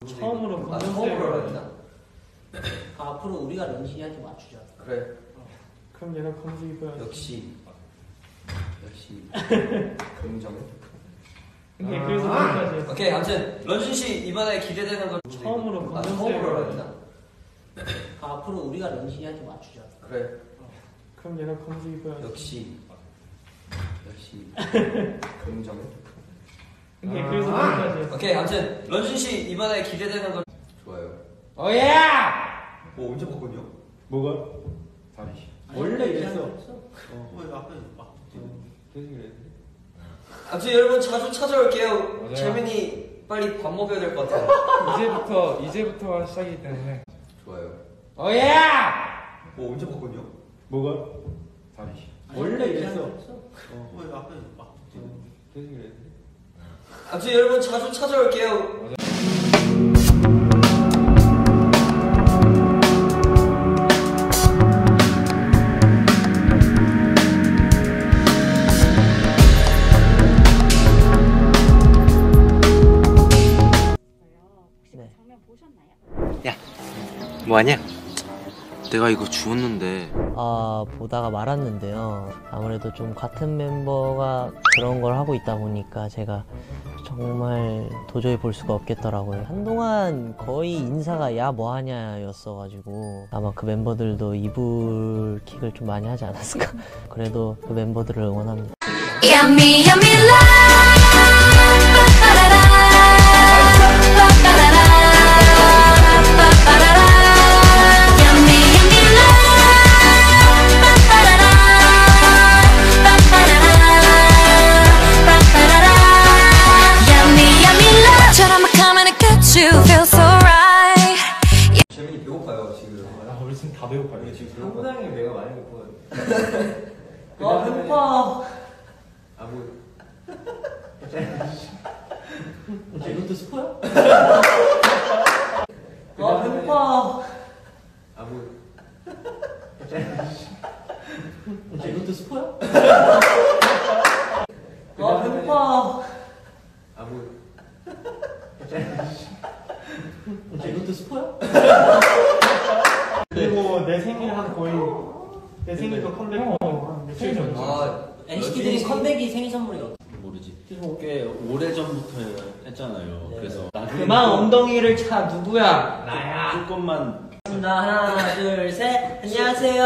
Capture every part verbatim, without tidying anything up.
처음으로 아, 처음으로 했나? 아, 앞으로 우리가 런쥔이한테 맞추자. 그래. 어. 그럼 얘가 검지 입어야지. 역시 역시 긍정. 근데 아. 그래서 여기까지 했어. 오케이, 아무튼 런쥔 씨 이번에 기대되는 거 처음으로 아, 검정색 처음으로 했나? 아, 앞으로 우리가 런쥔이한테 맞추자. 그래. 어. 그럼 얘가 검지 입어야지. 역시 역시 긍정. 근데 그래서 여기까지 했어. 오케이, 아무튼 런쥔 씨 이번에 기대되는 거 좋아요. 오예! 뭐 언제 바꿨냐? 뭐가? 다리. 원래 이랬어. 어. 왜 아까 막 계속 이랬는데? 아무튼 여러분 자주 찾아올게요. 맞아요. 재민이 빨리 밥 먹여야 될 것 같아요. 이제부터 이제부터 시작이기 때문에. 좋아요. 오예! 뭐 언제 바꿨냐? 뭐가? 다리. 원래 이랬어. 어. 왜 아까 막 계속 이랬는데? 아무튼 여러분 자주 찾아올게요. 맞아요. 네. 장면 보셨나요? 뭐하냐? 내가 이거 주웠는데 아, 보다가 말았는데요. 아무래도 좀 같은 멤버가 그런 걸 하고 있다 보니까 제가 정말 도저히 볼 수가 없겠더라고요. 한동안 거의 인사가 야 뭐하냐 였어가지고 아마 그 멤버들도 이불킥을 좀 많이 하지 않았을까. 그래도 그 멤버들을 응원합니다. Yummy, yummy love. Yummy, yummy love. Yummy, yummy love. 처럼 막 coming to get you, feel so right. 재민이 배고파요 지금. 나 우리 지금 다 배고파요. 지금 배고파. 상당히 내가 많이 고파요. 아, 배고파. 아 뭐. 아, 이것도 스포야? 아, 배고파. 아 뭐. 아, 이것도 스포야? 아, 배고파. 아 뭐. 아, 이것도 스포야? 그리고 내 생일 한 거의 내 생일도 컴백 한 며칠 전이지. 아 엔시티들이 런쥔이- 컴백이 생일 선물이 없어. 모르지. 꽤 오래 전부터 했잖아요. 네. 그래서 나중에 그만 엉덩이를 차. 누구야? 나야. 조금만 나 하나 둘 셋. 안녕하세요.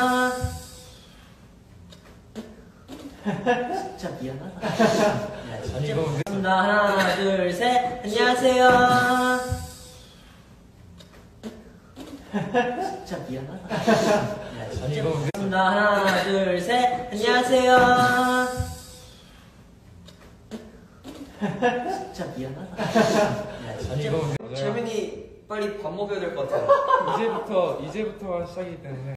진짜 미안하다. 야, 아니 이거 진짜. 나 하나 둘 셋. 안녕하세요. 진짜 미안하다. 야, 아니 진짜. 이거 나 하나 둘 셋. 안녕하세요. 진짜 미안하다. 야, 아니 진짜. 이거 맞아요. 재민이 빨리 밥 먹여야 될 것 같아요. 이제부터 이제부터 시작이기 때문에.